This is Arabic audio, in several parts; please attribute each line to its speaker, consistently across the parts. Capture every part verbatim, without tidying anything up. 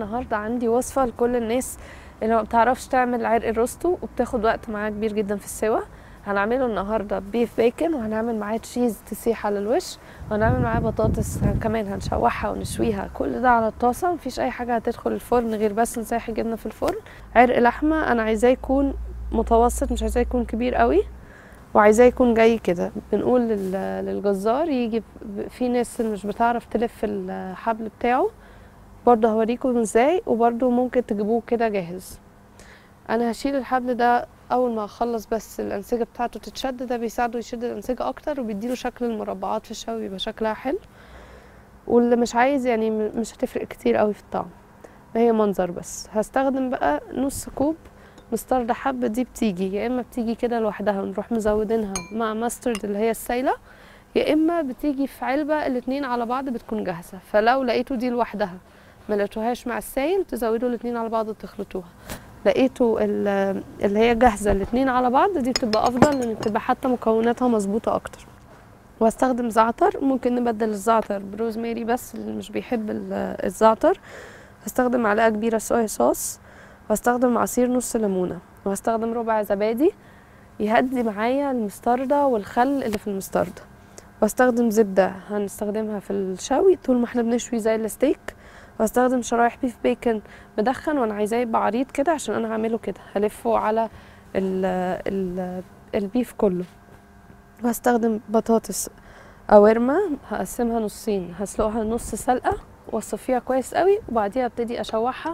Speaker 1: النهارده عندي وصفه لكل الناس اللي ما بتعرفش تعمل عرق الروستو وبتاخد وقت معاها كبير جدا في السوا. هنعمله النهارده بيف بيكن، وهنعمل معاه تشيز تسيح على الوش، وهنعمل معاه بطاطس كمان هنشوحها ونشويها، كل ده على الطاسه. مفيش اي حاجه هتدخل الفرن غير بس نسيح الجبنه في الفرن. عرق لحمه انا عايزاه يكون متوسط، مش عايزاه يكون كبير قوي، وعايزاه يكون جاي كده. بنقول للجزار يجي، في ناس مش بتعرف تلف الحبل بتاعه، برضه هوريكم ازاي، وبرضه ممكن تجيبوه كده جاهز. انا هشيل الحبل ده اول ما اخلص بس الانسجه بتاعته تتشد، ده بيساعده يشد الانسجه اكتر وبيديله شكل المربعات في الشوي، بيبقى شكلها حلو. واللي مش عايز يعني مش هتفرق كتير قوي في الطعم، هي منظر بس. هستخدم بقى نص كوب مسترد حب، دي بتيجي يا اما بتيجي كده لوحدها ونروح مزودينها مع ماسترد اللي هي السايله، يا اما بتيجي في علبه الاتنين على بعض بتكون جاهزه. فلو لقيتوا دي لوحدها ما لقيتوهاش مع السايل، تزودوا الاتنين على بعض وتخلطوها. لقيتوا اللي هي جاهزه الاتنين على بعض، دي بتبقى افضل لان بتبقى حتى مكوناتها مظبوطه اكتر. واستخدم زعتر، ممكن نبدل الزعتر بروزماري بس اللي مش بيحب الزعتر. هستخدم معلقه كبيره صويا صوص، وهستخدم عصير نص ليمونه، وهستخدم ربع زبادي يهدي معايا المستردة والخل اللي في المستردة. واستخدم زبدة هنستخدمها في الشوي طول ما احنا بنشوي زي الستيك. واستخدم شرايح بيف بيكن مدخن، وانا عايزاه يبقى عريض كده عشان انا هعمله كده، هلفه على ال ال البيف كله. وهستخدم بطاطس قوارمة هقسمها نصين، هسلقها نص سلقة واصفيها كويس قوي، وبعديها ابتدي اشوحها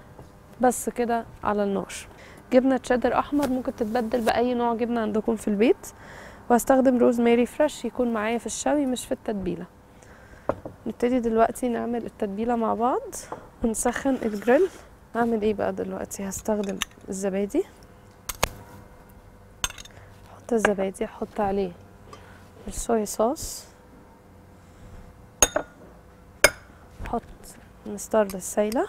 Speaker 1: بس كده على النار. جبنه تشيدر احمر ممكن تتبدل باي نوع جبنه عندكم في البيت. وهستخدم روزماري فريش يكون معايا في الشوي مش في التتبيله. نبتدي دلوقتي نعمل التتبيله مع بعض ونسخن الجريل. هعمل ايه بقى دلوقتي؟ هستخدم الزبادي، احط الزبادي، احط عليه الصويا صوص، احط مستردة السايله،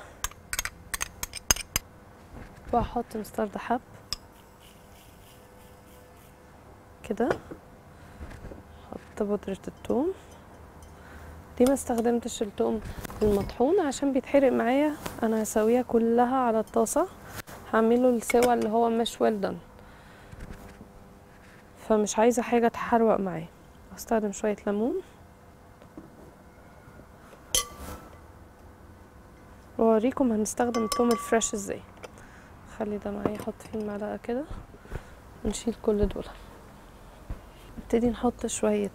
Speaker 1: واحط مستردة حب كده، احط بودرة الثوم. دي ما استخدمتش الثوم المطحون عشان بيتحرق معايا، انا هسويها كلها على الطاسه، هعمله السوا اللي هو مش ويل دان، فمش عايزه حاجه تحروق معايا. هستخدم شويه ليمون، واوريكم هنستخدم الثوم الفريش ازاي. خلي ده معايا، احط فيه المعلقه كده ونشيل كل دول. نبتدي نحط شويه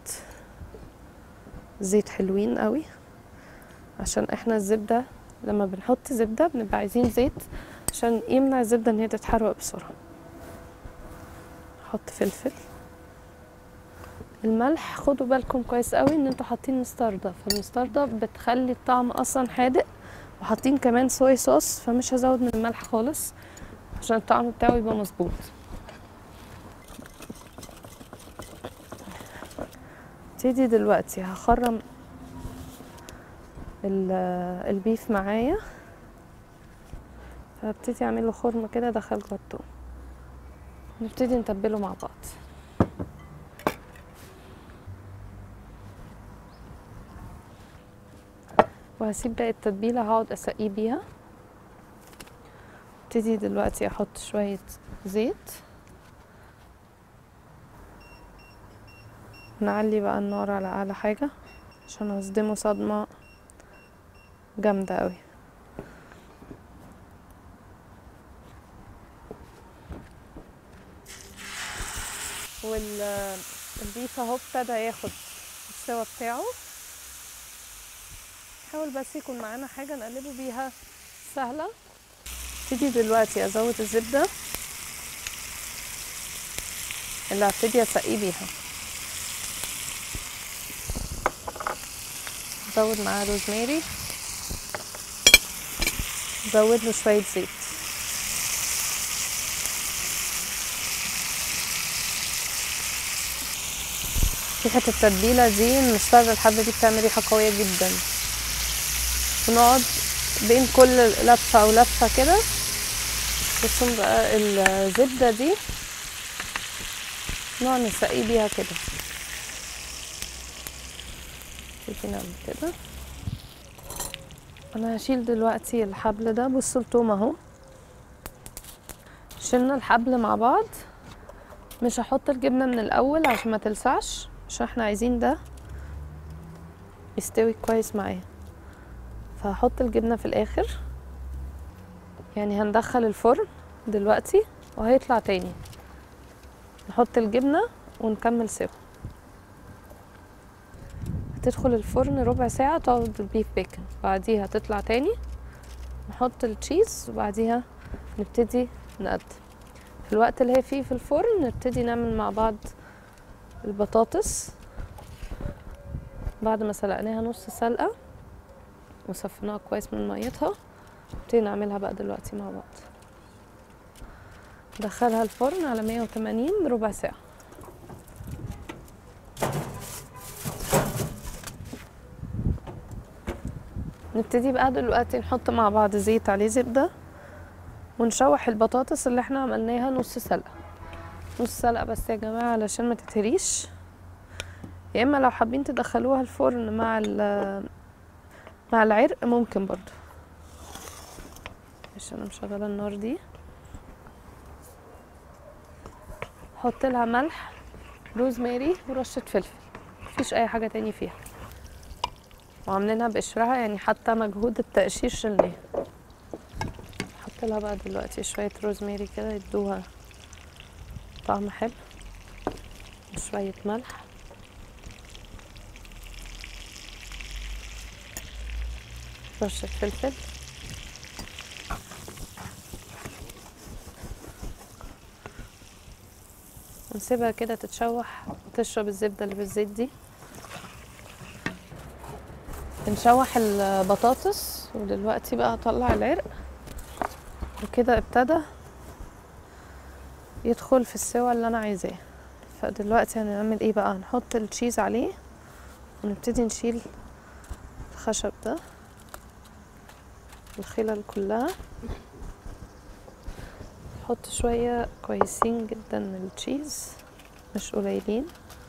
Speaker 1: زيت حلوين قوي، عشان احنا الزبده لما بنحط زبده بنبقى عايزين زيت عشان يمنع الزبده ان هي تتحرق بسرعه. احط فلفل، الملح خدوا بالكم كويس قوي ان انتوا حاطين مستردة، فالمستردة بتخلي الطعم اصلا حادق، وحاطين كمان صويا صوص، فمش هزود من الملح خالص عشان الطعم بتاعه يبقى مظبوط. ابتدي دلوقتي هخرم البيف معايا، فابتدي اعمله خرم كده ادخل جوه الثوم. نبتدي نتبله مع بعض. وهسيب باقي التتبيله هقعد اسقيه بيها. ابتدي دلوقتي احط شويه زيت، نعلي بقى النار على اعلى حاجه عشان اصدمه صدمه جامده قوي. والبيف اهو ابتدى ياخد السوا بتاعه. حاول بس يكون معانا حاجه نقلبه بيها سهله. ابتدي دلوقتي ازود الزبده اللي هبتدي اسقيه بيها، ازود معاه روزماري، زود له شويه زيت. ريحه التتبيله دي المستردة الحبه دي بتعمل ريحه قويه جدا. ونقعد بين كل لفه ولفه كده، بصوا بقى الزبده دي نقعد نسقيه بيها كده. نبتدي نعمل كده، انا هشيل دلوقتي الحبل ده. بصوا التوم اهو، شلنا الحبل مع بعض. مش هحط الجبنه من الاول عشان ما تلسعش، عشان احنا عايزين ده يستوي كويس معايا، فهحط الجبنه في الاخر. يعني هندخل الفرن دلوقتي وهيطلع تاني، نحط الجبنه ونكمل سوا. هتدخل الفرن ربع ساعه تقعد البيف بيكن، بعديها تطلع تاني نحط التشيز، وبعديها نبتدي نقدم. في الوقت اللي هي فيه في الفرن نبتدي نعمل مع بعض البطاطس. بعد ما سلقناها نص سلقة وصفيناها كويس من ميتها، نبتدي نعملها بقى دلوقتي مع بعض. ندخلها الفرن على مية وتمانين ربع ساعة. نبتدي بقى دلوقتي نحط مع بعض زيت عليه زبدة، ونشوح البطاطس اللي احنا عملناها نص سلقة. نص سلقة بس يا جماعة علشان ما تتهريش، يا اما لو حابين تدخلوها الفرن مع مع العرق ممكن برضو. عشان انا مشغله النار دي. حط لها ملح، روزماري، ورشه فلفل، مفيش اي حاجه تاني فيها، وعاملينها بقشرها يعني حتى مجهود التقشير شلناه. حط لها بقى دلوقتي شويه روزماري كده يدوها طعم حلو، وشويه ملح، رشه فلفل، ونسيبها كده تتشوح وتشرب الزبده اللي بالزيت دي. بنشوح البطاطس، ودلوقتي بقى هطلع العرق، وكده ابتدى يدخل في السوا اللي انا عايزاه. فدلوقتي هنعمل ايه بقى؟ هنحط التشيز عليه، ونبتدي نشيل الخشب ده، الخلل كلها. نحط شوية كويسين جدا من التشيز، مش قليلين.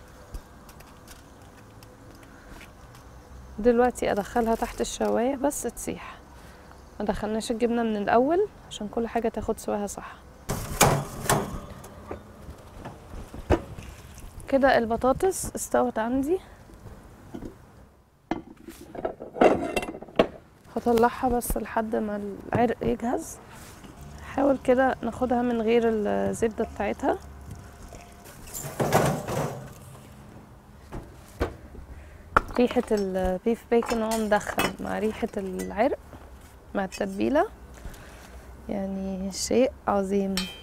Speaker 1: دلوقتي ادخلها تحت الشواية بس تسيح، ما دخلناش الجبنة من الاول عشان كل حاجة تاخد سواها صح. كده البطاطس استوت عندي، هطلعها بس لحد ما العرق يجهز. حاول كده ناخدها من غير الزبدة بتاعتها. ريحة البيف بيكن هو مدخل مع ريحة العرق مع التتبيلة، يعني شيء عظيم.